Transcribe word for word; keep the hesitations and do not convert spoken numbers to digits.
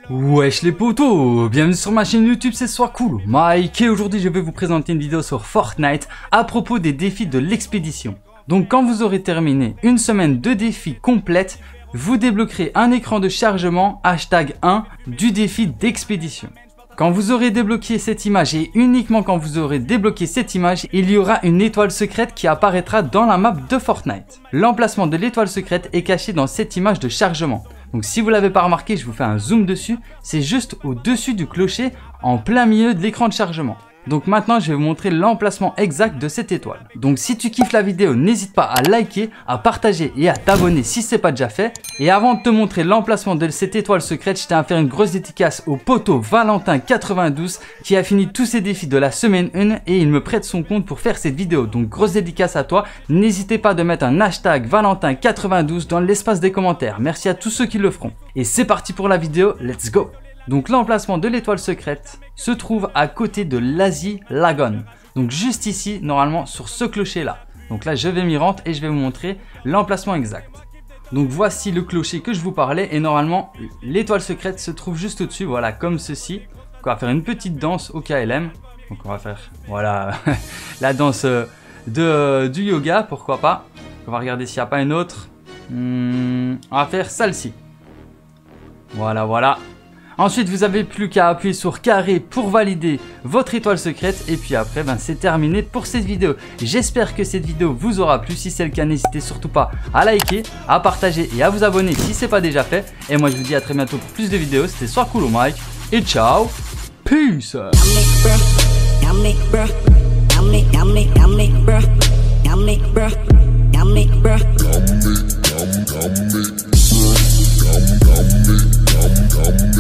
Wesh les potos, bienvenue sur ma chaîne YouTube, c'est Sois Cool Mike et aujourd'hui je vais vous présenter une vidéo sur Fortnite à propos des défis de l'expédition. Donc quand vous aurez terminé une semaine de défis complète, vous débloquerez un écran de chargement hashtag un du défi d'expédition. Quand vous aurez débloqué cette image et uniquement quand vous aurez débloqué cette image, il y aura une étoile secrète qui apparaîtra dans la map de Fortnite. L'emplacement de l'étoile secrète est caché dans cette image de chargement. Donc si vous ne l'avez pas remarqué, je vous fais un zoom dessus, c'est juste au-dessus du clocher en plein milieu de l'écran de chargement. Donc maintenant je vais vous montrer l'emplacement exact de cette étoile. Donc si tu kiffes la vidéo, n'hésite pas à liker, à partager et à t'abonner si ce n'est pas déjà fait. Et avant de te montrer l'emplacement de cette étoile secrète, je tiens à faire une grosse dédicace au poteau Valentin quatre-vingt-douze qui a fini tous ses défis de la semaine un et il me prête son compte pour faire cette vidéo. Donc grosse dédicace à toi, n'hésitez pas de mettre un hashtag Valentin quatre-vingt-douze dans l'espace des commentaires. Merci à tous ceux qui le feront. Et c'est parti pour la vidéo, let's go! Donc l'emplacement de l'étoile secrète se trouve à côté de l'Asie Lagoon. Donc juste ici, normalement sur ce clocher là. Donc là je vais m'y rendre et je vais vous montrer l'emplacement exact. Donc voici le clocher que je vous parlais et normalement l'étoile secrète se trouve juste au-dessus, voilà comme ceci. Donc on va faire une petite danse au K L M. Donc on va faire voilà la danse de, du yoga, pourquoi pas. On va regarder s'il n'y a pas une autre. Hmm, on va faire celle-ci. Voilà voilà. Ensuite, vous n'avez plus qu'à appuyer sur carré pour valider votre étoile secrète. Et puis après, ben, c'est terminé pour cette vidéo. J'espère que cette vidéo vous aura plu. Si c'est le cas, n'hésitez surtout pas à liker, à partager et à vous abonner si ce n'est pas déjà fait. Et moi, je vous dis à très bientôt pour plus de vidéos. C'était Sois Cool Mike. Et ciao. Peace. Come